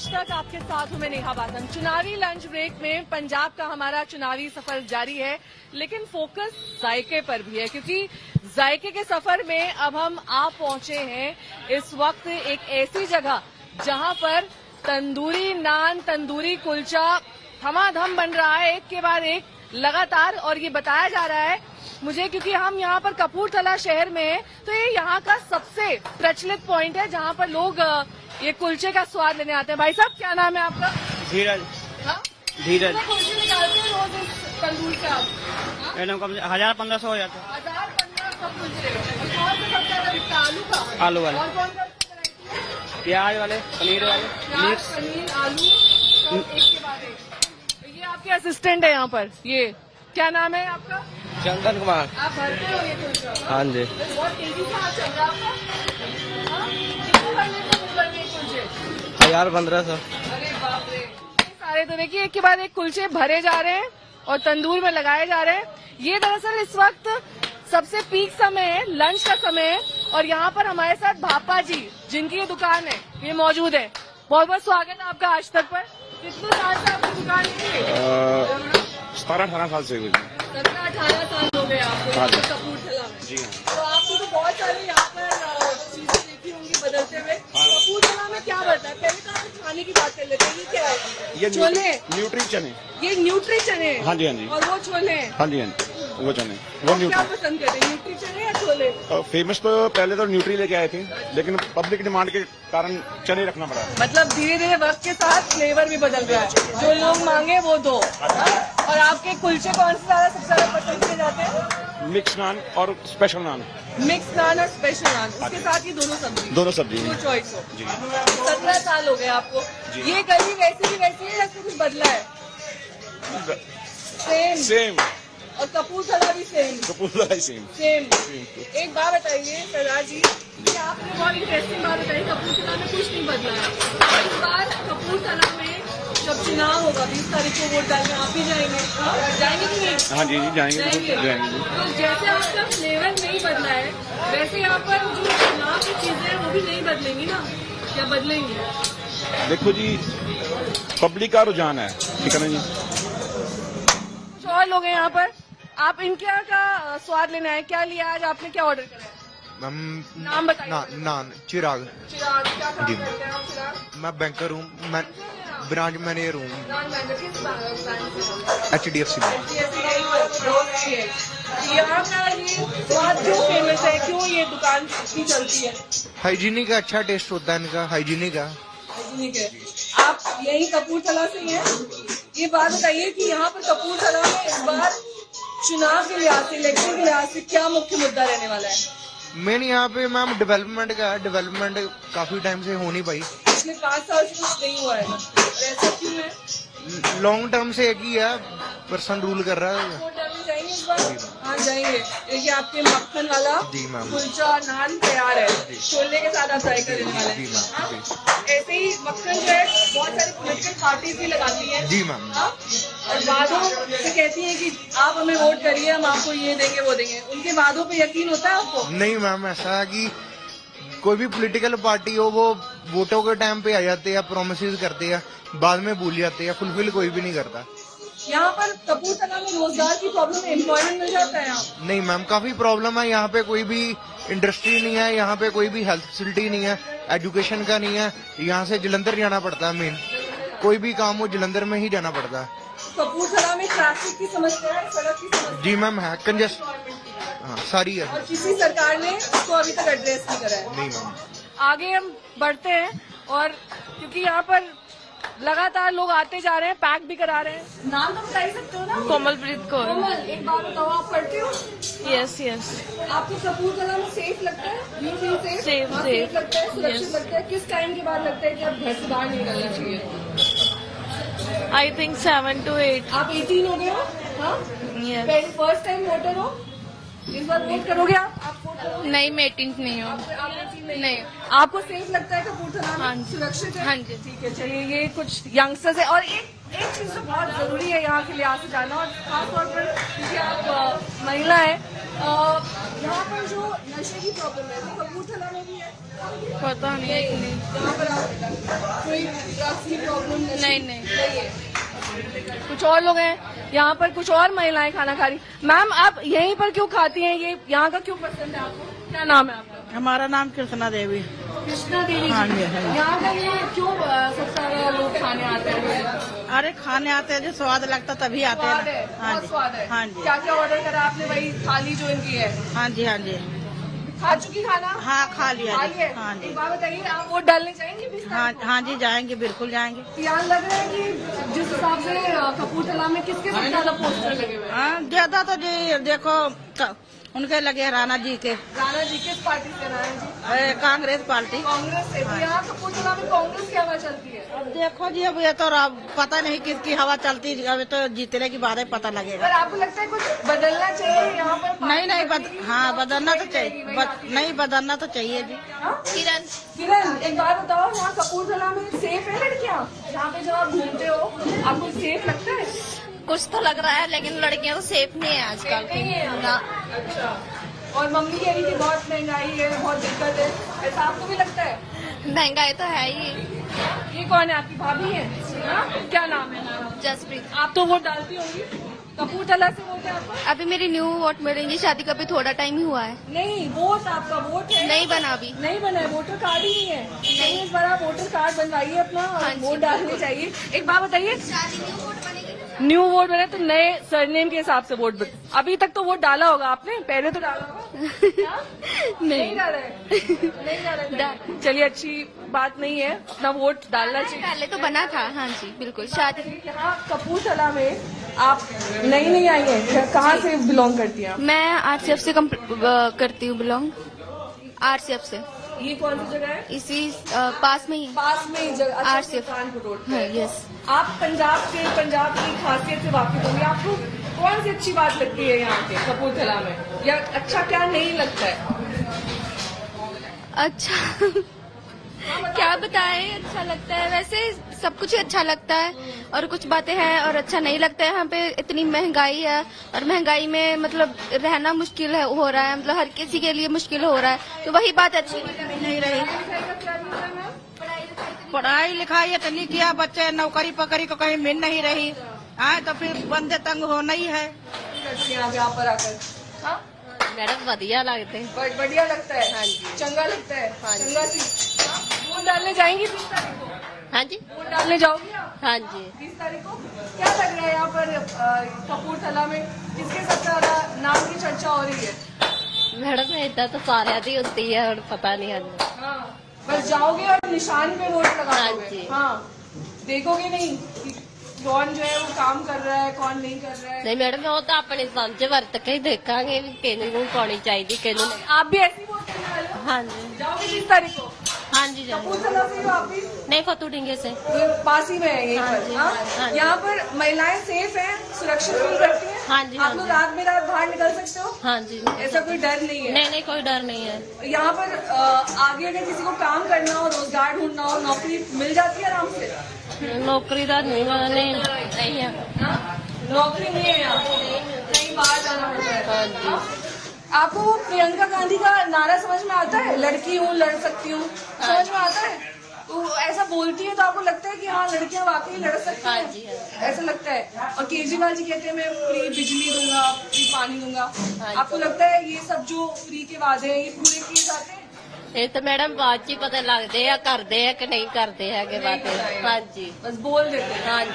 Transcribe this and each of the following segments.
तक आपके साथ हूं मैं नेहा बादन। चुनावी लंच ब्रेक में पंजाब का हमारा चुनावी सफर जारी है, लेकिन फोकस जायके पर भी है, क्योंकि जायके के सफर में अब हम आ पहुंचे हैं इस वक्त एक ऐसी जगह जहां पर तंदूरी नान, तंदूरी कुलचा धमाधम बन रहा है एक के बाद एक लगातार। और ये बताया जा रहा है मुझे, क्योंकि हम यहाँ पर कपूरथला शहर में हैं, तो ये यहाँ का सबसे प्रचलित पॉइंट है जहाँ पर लोग ये कुलचे का स्वाद लेने आते हैं। भाई साहब, क्या नाम है आपका? धीरज। हाँ? धीरज। कुलचे निकालते हैं रोज इस तंदूर से आप? एकदम कम से 1000-1500 हो जाता है। 1000-1500 कुलचे। और कौन सा सबसे ज्यादा बिकता है? आलू का? आलू वाले। और कौन सा वैरायटी है? प्याज वाले, पनीर वाले, प्याज, पनीर, आलू, सब एक के बाद एक। ये आपके असिस्टेंट है यहाँ पर, ये क्या नाम है आपका? चंदन कुमार। आप भरते हो ये कुलचा? हाँ जी। बहुत तेजी से हाथ चल रहा है आपका। हाँ? कितने भरने को बने कुलचे? 1000-1500। अरे बाप रे, इतने सारे। तो देखिए एक के बाद एक कुलचे भरे जा रहे हैं और तंदूर में लगाए जा रहे हैं। ये दरअसल इस वक्त सबसे पीक समय है, लंच का समय है, और यहाँ पर हमारे साथ भापा जी, जिनकी ये दुकान है, ये मौजूद है। बहुत बहुत स्वागत है आपका आज तक पर। कितने साल से आपकी दुकान है? 17-18 साल से हुई। 17-18 साल हो गए आपको कपूरथला में? जी हाँ। तो आपको तो बहुत सारी यहाँ पर चीजें देखी होंगी बदलते हुए। कपूरथला में क्या बनता है? पहले तो आप खाने की बात कर लेते हैं। ये क्या है? ये छोले? न्यूट्री चने। ये न्यूट्री चने? हाँ जी, हाँ जी। और वो छोले? हाँ जी, हाँ जी, वो चने, वो क्या न्यूट्री। पसंद करते हैं, न्यूट्री चने या छोले? फेमस तो पहले तो न्यूट्री लेके आए थे, लेकिन पब्लिक डिमांड के कारण चने रखना पड़ा। मतलब धीरे धीरे वक्त के साथ फ्लेवर भी बदल रहा है, जो लोग मांगे वो दो। और आपके कुलचे कौन से ज्यादा सबसे ज्यादा पसंद किए जाते हैं? मिक्स नान और स्पेशल नान। मिक्स नान और स्पेशल नान, उसके साथ ही दोनों सब्जी? दोनों सब्जी। जो चॉइस हो। जी। 17 साल हो गए आपको। ये गली वैसी भी वैसी है या कुछ बदला है? सेम। और कपूरथला भी सेम? कपूरथला ही सेम। एक बात बताइए सरदार जी, कि आपने बहुत इंटरेस्टिंग बात बताई, कपूरथला में कुछ नहीं बदला है। इस बार कपूरथला में जब चुनाव होगा 20 तारीख को वोट डालने आप भी जाएंगे? जाएंगे कि नहीं? हाँ जी, जाएंगे। तो जैसे आपका फ्लेवर नहीं बदला है, वैसे यहाँ पर जो चुनाव की चीजें हैं वो भी नहीं बदलेंगी ना, या बदलेंगी? देखो जी, पब्लिक का रुझान है, ठीक है ना जी। कुछ और लोग हैं यहाँ पर, आप इनके यहाँ का स्वाद लेना है। क्या लिया आज आपने, क्या ऑर्डर करा है? नाम बताइए। नान चिराग। चिराग, क्या काम जी। करते हैं आप चिराग? मैं बैंकर हूँ, मैं ब्रांच मैनेजर हूँ HDFC में। यहाँ का ये स्वाद क्यों फेमस है, क्यों ये दुकान की चलती है? हाइजीनिक का अच्छा टेस्ट होता है इनका, हाइजीनिक है। हाइजीनिक है। आप यही कपूरथला से हैं? ये बात बताइए कि यहाँ पर कपूरथला में इस बार चुनाव के लिहाज से, इलेक्शन के लिहाज से क्या मुख्य मुद्दा रहने वाला है? मेन यहाँ पे मैम डेवलपमेंट का है। डेवलपमेंट काफी टाइम से हो नहीं पाई, पिछले 5 साल से कुछ नहीं हुआ है। ऐसा क्यों है? लॉन्ग टर्म से एक ही है पर्सन रूल कर रहा है। वोट डालने जाएंगे इस बार? हाँ जाएंगे। देखिए आपके मक्खन वाला जी मैम, कुलचा नान तैयार है, छोले के साथ आप ट्राई करने वाले जी हैं। मैम, हाँ? ऐसे ही मक्खन जो है बहुत सारी पॉलिटिकल पार्टीज भी लगाती है। जी मैम। हाँ? और वादों से कहती है कि आप हमें वोट करिए, हम आपको ये देंगे वो देंगे। उनके वादों पे यकीन होता है आपको? नहीं मैम, ऐसा है कि कोई भी पॉलिटिकल पार्टी हो, वो वोटों के टाइम पे आ जाते हैं, प्रोमिस करते हैं, बाद में भूल जाते हैं, फुलफिल कोई भी नहीं करता। यहाँ पर कपूरथला में रोजगार की प्रॉब्लम है, एम्प्लॉयमेंट मिल जाता है यहाँ? नहीं मैम, काफी प्रॉब्लम है। यहाँ पे कोई भी इंडस्ट्री नहीं है, यहाँ पे कोई भी हेल्थ फैसिलिटी नहीं है, एजुकेशन का नहीं है। यहाँ से जलंधर जाना पड़ता है, मेन कोई भी काम हो जलंधर में ही जाना पड़ता है। कपूरथला में ट्रैफिक की समस्या है, सड़क की समस्या? जी मैम है, कंजेस्ट, हाँ सारी है। और किसी सरकार ने इसको अभी तक एड्रेस नहीं करा है? नहीं मैम। आगे हम बढ़ते हैं, और क्योंकि यहाँ पर लगातार लोग आते जा रहे हैं, पैक भी करा रहे हैं। नाम तो बता ही सकते हो ना? कोमलप्रीत कौर। कोमल, एक बात बताओ, आप पढ़ते हो? यस। आपको कपूरथला में सेफ लगता है? You feel safe? सेफ, हाँ, सेफ। लगता है, सुरक्षित Yes. लगता है? किस टाइम के बाद लगता है कि अब घर से बाहर नहीं निकलना चाहिए? I think 7 to 8। आप 18 हो गए हो? हाँ? Yes. पहले फर्स्ट टाइम वोटर हो? इस बार वोट करोगे आप वोट करोगे? नहीं, मैं 18 नहीं हूँ। आप 18 नहीं। आपको सेफ लगता है कपूरथला में? हाँ जी। सुरक्षित है? हाँ जी। ठीक है, चलिए ये कुछ यंगस्टर्स है। और एक चीज तो बहुत जरूरी है यहाँ के लिहाज से जानना, और खासतौर पर क्योंकि आप महिला है, यहाँ पर जो नशे की प्रॉब्लम है वो कपूरथला में भी है पता नहीं। यहाँ पर कोई ड्रग्स की प्रॉब्लम नहीं। कुछ और लोग हैं यहाँ पर, कुछ और महिलाएं खाना खा रही। मैम आप यहीं पर क्यों खाती हैं? ये यहाँ का क्यों पसंद है आपको? क्या नाम है आपका? हमारा नाम कृष्णा देवी। कृष्णा देवी जी। हाँ जी, हाँ जी। यहाँ का ये क्यों सबसे ज्यादा लोग खाने आते हैं? अरे खाने आते हैं जो स्वाद लगता तभी आते स्वाद है, हैं। हाँ बहुत जी, स्वाद है। हाँ जी, क्या क्या ऑर्डर करा आपने? वही थाली जो इनकी है। हाँ जी, हाँ जी, खा चुकी खाना? हाँ खा लिया खा जी। लिया? हाँ जी, एक बात बताइए, आप वोट डालने जाएंगे 20 हाँ तारीख को? हाँ जी, जाएंगे, बिल्कुल जाएंगे। तो यहाँ लग रहा है कि जिस हिसाब से कपूरथला में किसके सबसे ज्यादा पोस्टर लगे हुए हैं? हाँ ज्यादा तो जी देखो उनके लगे हैं, राणा जी के। राणा जी किस पार्टी से? राणा जी कांग्रेस पार्टी। कांग्रेस से। तो यहाँ कपूरथला में कांग्रेस की हवा चलती है। अब देखो जी, अब ये तो पता नहीं किसकी हवा चलती, अब तो जीतने की बात है, पता लगेगा। पर आपको लगता है कुछ बदलना चाहिए यहाँ पर? नहीं हाँ बदलना तो चाहिए, नहीं बदलना तो चाहिए जी। किरण एक बात बताओ, यहाँ कपूरथला में सेफ है लड़कियाँ? यहाँ पे जब आप घूमते हो आपको सेफ लगता है? कुछ तो लग रहा है, लेकिन लड़कियां तो सेफ नहीं है आजकल नहीं है ना। अच्छा। और मम्मी कह रही थी बहुत महंगाई है, बहुत दिक्कत है, ऐसा आपको भी लगता है? महंगाई तो है ही। ये कौन है? आपकी भाभी है? हाँ? क्या नाम है? जसप्रीत। आप तो वोट डालती होंगी? कपूरथला से वोट है आपका? अभी मेरी न्यू वोट मिलेंगी, शादी का भी थोड़ा टाइम ही हुआ है। नहीं, वोट आपका वोट है? नहीं बना अभी। नहीं बना है, वोटर कार्ड ही नहीं है। नहीं, इस बार आप वोटर कार्ड बनवाइए अपना, हाँ जी। वोट डालने चाहिए। एक बात बताइए, न्यू वोट बने तो नए सरनेम के हिसाब से वोट अभी तक तो वोट डाला होगा आपने? पहले तो डाला होगा? नहीं डाला है? नहीं डाला है। चलिए, अच्छी बात नहीं है, अपना वोट डालना चाहिए। पहले तो बना था। हाँ जी बिल्कुल। शादी यहाँ कपूरथला में आप नहीं आई है, कहाँ से बिलोंग करती हैं आप? मैं आरसीएफ से करती हूँ बिलोंग, आरसीएफ से। ये कौन सी जगह है? इसी पास में ही। पास में ही जगह? अच्छा, आरसीएफ। सुल्तानपुर रोड पे। हाँ, यस। आप पंजाब की खासियत से वाकिफ होंगे। आपको कौन सी अच्छी बात लगती है यहाँ के कपूरथला में, या अच्छा क्या नहीं लगता है? अच्छा क्या बताएं, अच्छा लगता है, वैसे सब कुछ ही अच्छा लगता है, और कुछ बातें हैं और अच्छा नहीं लगता है। यहाँ पे इतनी महंगाई है, और महंगाई में मतलब रहना मुश्किल हो रहा है, मतलब हर किसी के लिए मुश्किल हो रहा है, तो वही बात अच्छी नहीं रही। पढ़ाई लिखाई इतनी किया, बच्चे नौकरी पकड़ी को कहीं मिल नहीं रही। हाँ तो फिर बंदे तंग होना ही है। यहाँ पर आकर हाँ? मैडम बढ़िया लगते हैं। बढ़िया लगता है? हाँ जी। चंगा लगता है? हाँ जी। चंगा सी। हाँ? वोट डालने जाएंगी 20 तारीख को? हाँ जी। वोट डालने जाओगी आप? हाँ जी। 20 तारीख को क्या लग रहा है यहाँ पर कपूरथला में किसके सबसे ज्यादा नाम की चर्चा हो रही है? मैडम इतना तो सारे दी होती है और पता नहीं है। हाँ, बस जाओगे और निशान पे वोट हाँ लगाओगे? जी। हाँ, देखोगे नहीं कि कौन जो है वो काम कर रहा है, कौन नहीं कर रहा है? नहीं मैडम, वो तो अपनी समझ वरत के ही देखेंगे किन्नू पानी चाहिए किन्नू नहीं। आप भी ऐसी वोट करने वाले हो? हाँ जी। जाओगे 20 तारीख को? हाँ जी जाएंगे। कपूरथला से ही हो आप भी? नहीं, फतू डिंगे से। ये पास ही में है यहीं हाँ पर? जी, हाँ? हाँ जी। यहाँ पर महिलाएं सेफ हैं, सुरक्षित फील करती हैं? हाँ जी, आप हाँ लोग जी। रात में रात बाहर निकल सकते हो? हाँ जी। ऐसा कोई डर नहीं है? नहीं कोई डर नहीं है। यहाँ पर आगे अगर किसी को काम करना हो, रोजगार ढूंढना हो, नौकरी मिल जाती है आराम से? नौकरी तो नहीं है। हाँ? नौकरी नहीं है यहाँ, कहीं बाहर जाना पड़ता है। हाँ जी। हाँ? आपको वो प्रियंका गांधी का नारा समझ में आता है, लड़की हूँ लड़ सकती हूँ, समझ में आता है? तो ऐसा बोलती है तो आपको लगता है कि हाँ लड़कियां वाकई लड़ सकती हाँ हैं? जी, हाँ जी। ऐसा लगता है। और केजरीवाल जी कहते हैं मैं फ्री बिजली दूंगा, फ्री पानी दूंगा, हाँ जी। आपको लगता है ये सब जो फ्री के वादे हैं ये पूरे किए जाते हैं? ये तो मैडम बाद च पता लगते हैं, करते हैं कि नहीं करते हैं के बातें। हाँ जी। बस बोल देते हैं। हाँ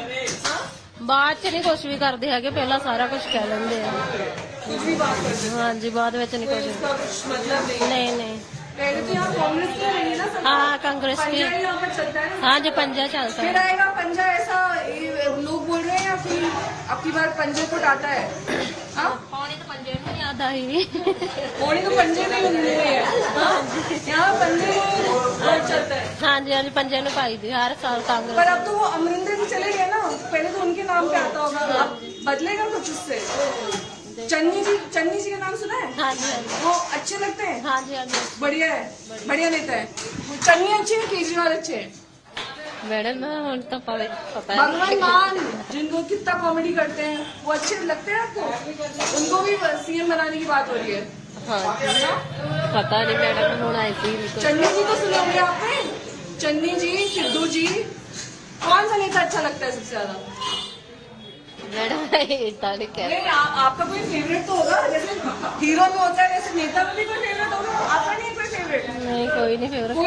जी। बाद च नहीं कुछ भी करते है, पहला सारा कुछ कह लेंगे। कुछ भी बात करते हैं। हाँ जी, बाद में नहीं कोई कुछ। इसका कुछ मतलब नहीं। नहीं पहले तो यहाँ कांग्रेस की रही है ना? हाँ, कांग्रेस की। पंजा ही यहाँ पर चलता है ना? हाँ जी, पंजा चलता फिर है। आएगा पंजा, ऐसा ये लोग बोल रहे हैं, या फिर अब की बार पंजे को डाटा है? हाँ? पानी तो पंजे में याद आई। होली तो पंजे में ही हुए हैं। हाँ? यहाँ पंजे बहुत चलता है। हाँ जी, हाँ जी, पंजे ने पाई थी हर साल कांग्रेस। पर अब तो वो अमरिंदर जी चले गए ना, पहले तो उनके नाम पे आता होगा, अब बदलेगा कुछ उससे? चन्नी जी का नाम सुना है? हाँ जी, हाँ जी। वो अच्छे लगते हैं? हाँ जी, हाँ जी। बढ़िया है, बढ़िया नेता है। चन्नी अच्छे है, केजरीवाल अच्छे है? मैडम तो पता है। भगवान मान जिनको कितना कॉमेडी करते हैं वो अच्छे लगते हैं आपको? उनको भी सीएम बनाने की बात हो रही है? हाँ पता नहीं मैडम, होना ऐसे ही निकल। चन्नी जी तो सुने होंगे आपने, चन्नी जी, सिद्धू जी, कौन सा नेता अच्छा लगता है सबसे ज्यादा? मैडम इतना नहीं कह नहीं, आपका कोई फेवरेट तो होगा, जैसे हीरो में होता है वैसे नेता में भी कोई फेवरेट होगा, आपका नहीं है कोई फेवरेट? नहीं, कोई नहीं फेवरेट।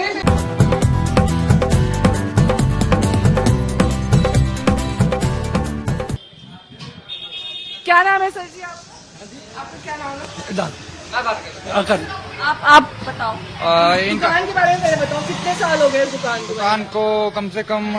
क्या नाम है सर जी आपका क्या नाम है? आप बताओ दुकान के बारे में पहले बताओ, कितने साल हो गए इस दुकान को? दुकान को कम से कम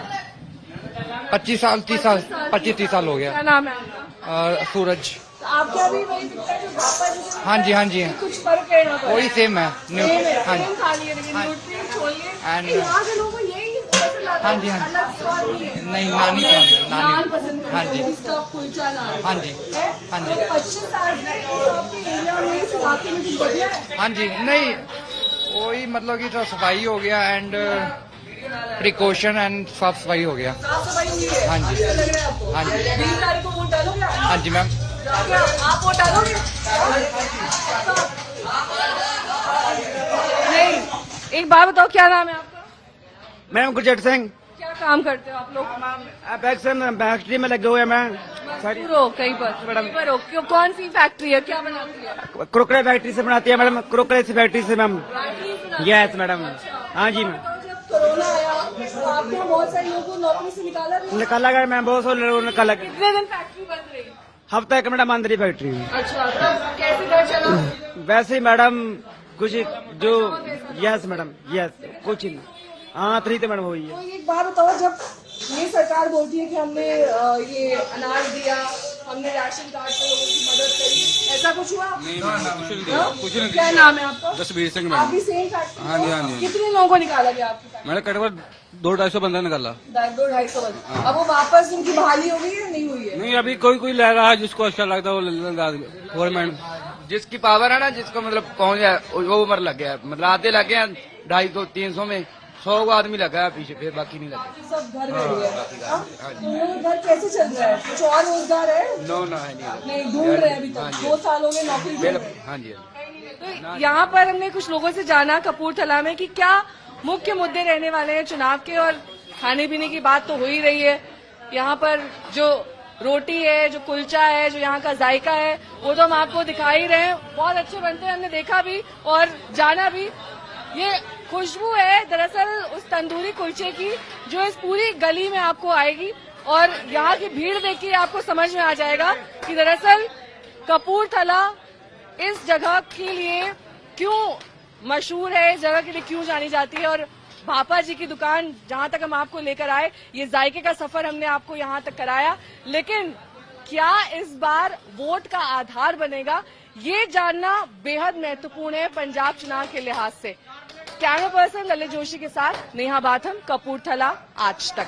25 साल 30 साल 25-30 साल हो गया। क्या नाम है आपका? सूरज। तो आपका भी वही दिखता है जो पापा जी से? हाँ जी, हाँ जी, कुछ फर्क है यहाँ पर? वही सेम है। हाँ सेम खाली है, लेकिन न्यूट्री छोड़िए, And- यहाँ के लोगों को यही पसंद आता है। हाँ जी, हाँ जी। अलग स्वाद नहीं है। नहीं, नानी पसंद, नान नानी। पसंद हाँ करते जी, हैं, स्टफ कुलचा नान। हाँ जी, है? हाँ जी। तो 25 साल से आपके एरिया में इस इलाके में कुछ बढ़िया है? हाँ जी। नहीं, वही मतलब कि तो सफाई हो गया एंड प्रिकॉशन एंड साफ सफाई हो गया। साफ सफाई हुई है? हाँ जी। अच्छा लग रहा है आपको? हाँ जी। 20 तारीख को वोट डालोगे आप? हाँ जी मैम। क्या आप वोट डालोगे? नहीं, एक बात बताओ, क्या नाम है आपका? मैम गुरजट सिंह, क्या काम करते हो आप लोग? फैक्ट्री में लगे हुए हैं। मैं सारी दूर हो कहीं पर हो, कौन सी फैक्ट्री है, क्या बनाती है? क्रोकरे फैक्ट्री से बनाती है मैडम, क्रोकरे से फैक्ट्री से मैम। Yes madam. हाँ जी मैम। जब कोरोना आया तो आपने बहुत सारे लोगों को नौकरी से निकाला भी। निकाला गया मैम, बहुत सारे लोगों ने निकाला। कितने दिन फैक्ट्री बंद रही? हफ्ता एक मैडम अंदर ही फैक्ट्री। अच्छा, तब कैसे घर चला? वैसे ही मैडम कुछ जो यस मैडम, यस कुछ नहीं। हाँ 3 मैडम हुई है। तो एक बात बताओ, जब ये सरकार बोलती है कि हमने ये अनाज दिया, हमने राशन कार्ड पे लोगों की मदद करी, ऐसा कुछ हुआ? कुछ नहीं। क्या नाम है आपका? जसबीर सिंह आप भी सेम फैक्ट्री? हाँ जी, हाँ जी। कितने लोगों को निकाला गया आपकी फैक्ट्री? मैंने करीबन 200-250 बंदा निकाला। 200-250 बंदे। अब वो वापस उनकी बहाली हो गई है, नहीं हुई है? नहीं, अभी कोई ले रहा है, जिसको अच्छा लगता है वो ले लेगा। गवर्नमेंट जिसकी पावर है ना, जिसको मतलब पहुंच जाए वो उम्र लग गया, मतलब आते लग गए 250-300 में 100 को आदमी लगा है पीछे, फिर बाकी नहीं लगे। सब घर बैठ गए। तो घर कैसे चल रहा है? कुछ और रोजगार है? नो है नहीं, ढूंढ रहे हैं अभी तक। 2 साल हो गए नौकरी ढूंढ रहे हैं। हाँ जी। तो यहाँ पर हमने कुछ लोगों से जाना कपूरथला में कि क्या मुख्य मुद्दे रहने वाले हैं चुनाव के, और खाने पीने की बात तो हो ही रही है। यहाँ पर जो रोटी है, जो कुलचा है, जो यहाँ का जायका है, वो तो हम आपको दिखा ही रहे हैं, बहुत अच्छे बनते हैं, हमने देखा भी और जाना भी। ये खुशबू है दरअसल उस तंदूरी कुलचे की जो इस पूरी गली में आपको आएगी, और यहाँ की भीड़ देखिए आपको समझ में आ जाएगा कि दरअसल कपूरथला इस जगह के लिए क्यों मशहूर है, इस जगह के लिए क्यों जानी जाती है। और भापा जी की दुकान जहां तक हम आपको लेकर आए, ये जायके का सफर हमने आपको यहां तक कराया, लेकिन क्या इस बार वोट का आधार बनेगा, ये जानना बेहद महत्वपूर्ण है पंजाब चुनाव के लिहाज से। कैमरा पर्सन ललित जोशी के साथ नेहा बाथम, कपूरथला, आज तक।